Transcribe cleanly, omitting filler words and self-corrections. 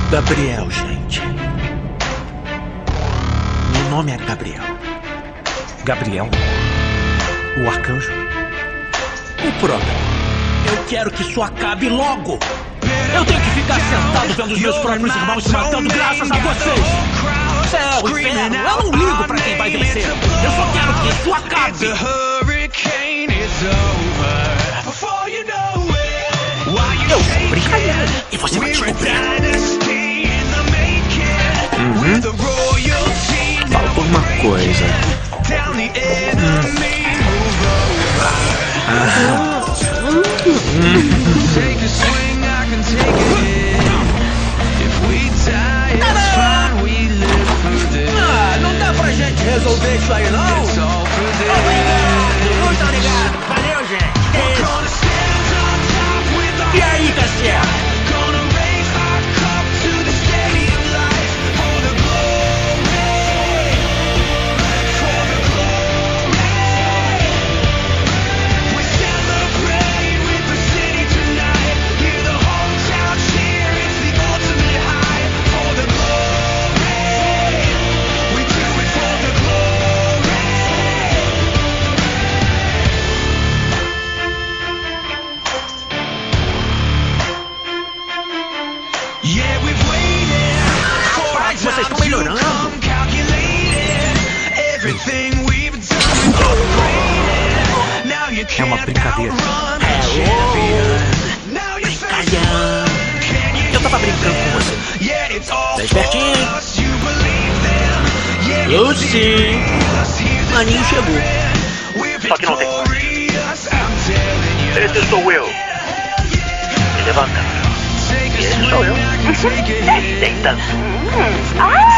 Gabriel, gente. Meu nome é Gabriel. Gabriel? O arcanjo? O problema. Eu quero que isso acabe logo. Eu tenho que ficar sentado vendo os meus próprios irmãos se matando graças a vocês. Céu, inferno, eu não ligo pra quem vai vencer. Eu só quero que isso acabe. Eu sou brincadeira. E você vai descobrir. Falta uma coisa. Não dá pra gente resolver isso aí, não? Obrigado, muito obrigado. Valeu, gente. E aí, Cassiano? Vocês estão melhorando. É uma brincadeira. Brincalhão. Eu tava brincando com você. Tá espertinho, hein? Eu sim. Maninho chegou. Só que não tem como. Esse sou eu. Me levanta. Esse sou eu. Deitando.